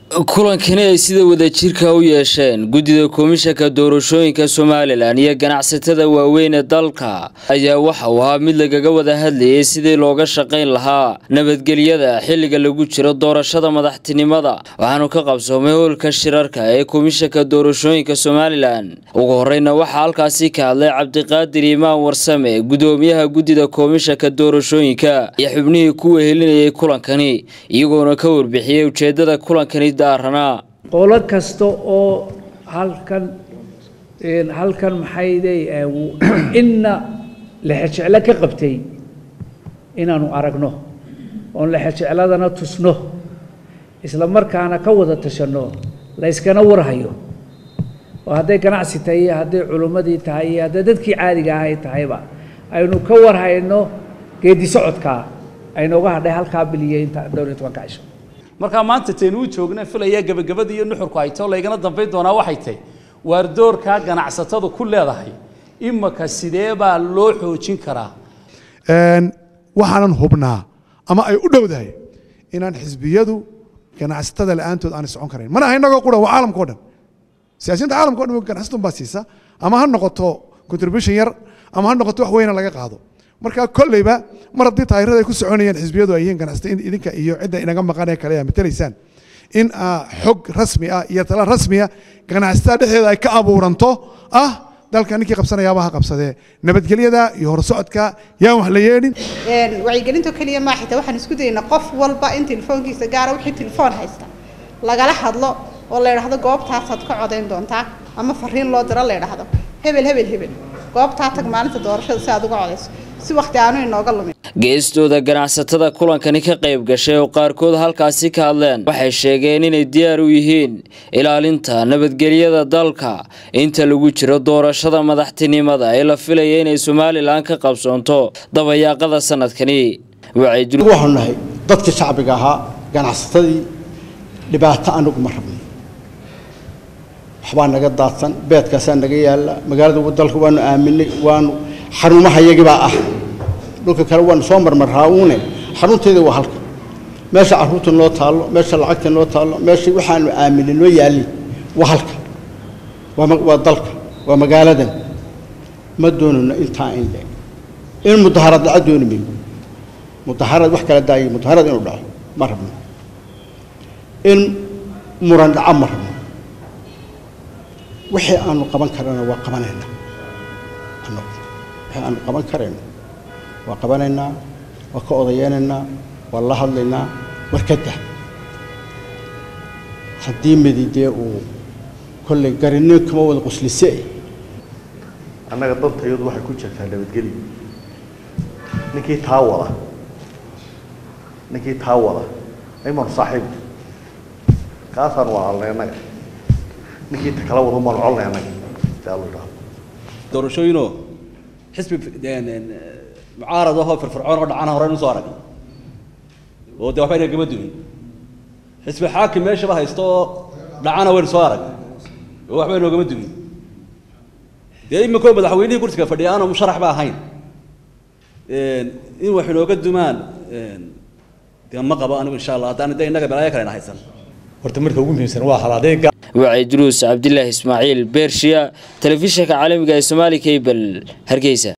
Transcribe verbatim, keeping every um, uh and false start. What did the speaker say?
kulankani ay sida wadajirka u yeesheen gudida komishanka doorashooyinka Soomaaliland iyo ganacsatada waaweyn ee dalka ayaa waxa uu ahaa mid lagaga wada hadlayay sidii looga shaqeyn lahaa nabadgelyada xilliga lagu jiro doorashada madaxtinimada waxaanu ka qabsoomay howlka shirarka ee komishanka doorashooyinka Soomaaliland ugu horeyna waxa halkaasi ka hadlay Cabdiqaadir Imaan Warsame gudoomiyaha gudida komishanka doorashooyinka iyo xubnihii ku wehelinayay kulankani iyagoona ka warbixiyay ujeedada kulankani daarana qolo kasto oo halkan in halkan maxayday inna la xajecla ka qabtay inaanu aragno oo la xajecladana tusno isla markaana ka wada tashano la iskana warhayo oo haday ganacsi tahay haday culumadii tahay haday dadkii caadiga ahay tahayba aynu ka warhayno geedi socodka aynu uga hadhay halka biliyay inta dawladda waan ka cisho marka maanta teenu joogna filaya gabagabada iyo nuxurku ay too leegana dambeyn doona waxay tahay waar doorka ganacsatada ku leedahay imaka sidee baa loo xoojin karaa een waxaan hubnaa ama ay u dhowdahay inaan xisbiyadu ganacsatada la'aantood aan socon kareyn mana haynaga qura waa caalamka oo dhan siyaasiyiinta caalamka oo dhan ganacsatada baasiisa ama ha noqoto contribution yar ama ha noqoto wax weyn laga qaado marka kullayba mar haddii taayirada ay ku soconayaan xisbiyadu ay yihiin ganacsatada idinka iyo cidda inaga maqan ee kale ay matalaysaan in xog rasmi ah iyo tala rasmi ah ganacsatada dhexdeeda ay ka abuuranto ah dalka ninkii qabsanayaaba ha qabsadee nabadgelyada iyo horsocodka yaa wax la yeelin een wacyigelinta kaliya ma xitaa waxaan isku daynaa qof walba in telefoonkiisa gaar ah wixii telefoon haysta lagala hadlo oo la yiraahdo goobtaas aad ka codeyn doontaa ama fariin loo diro la yiraahdo hebel hebel hebel goobta tag maalinta doorashada si aad uga codeyso si waqti aanu inooga lumin geestooda ganacsatada kulankani ka qayb gashay oo qaarkood halkaasi ka hadleen waxay sheegeen inay diyaar u yihiin ilaalinta nabadgelyada dalka inta lagu jiro doorashada madaxtinimada ee la filayo inay Soomaaliland ka qabsoonto dabayaaqada sanadkani waxaan nahay dadka shacbiga ahaa ganacsatadii dhibaato aanu ma rabno waxbaa naga daadsan beedkaas naga yaala magaalada dalka waanu aaminay waanu xarumaha iyaga ah dhulka kale waan soo marmarhaawune xarunteeda waa halka meesha caruurta loo taalo meesha lacagta loo taalo meesha waxaanu aaminay loo yaali waa halka waa dalka waa magaaladan ma doonayno inta in leeg in mudaharad la doonayno mudaharad wax kala daayay mudaharad inuu dhaco ma rabno in muran dhaca ma rabno wixii aanu qaban karana waa qabanayna annagu wixii aanu qaban karayno waa qabanaynaa waa ka odayeynaa waa la hadlaynaa warkada haddii mididee uu kolley garineen kama wada qoslisay annaga dantayadu waxay ku jirtaa nabadgelyo ninkii taa wada ninkii taa wada ayman saaxiib kaasaan waa halnaynaga ninkii kala wada ma colnaynaga jaalada doorashooyino xisbi معارضة هو في الفرعون رد عنها ورين صارك ودوحين الجمدين حسب الحاكم ماشي بها يستوى دعانا وين صارك وحبين الجمدين دائما كل بدحويني قلت كفدي أنا مشرح بها هين إن وحنا قدمان كان مقبا أنا إن شاء الله أنا داين نقبل عليك أنا حسن ورتمرك وقوم في سنوات حلاديك وعيدروس عبد الله إسماعيل بيرشيا تلفزيون عالمي الصومالي كيبل هرقيسة.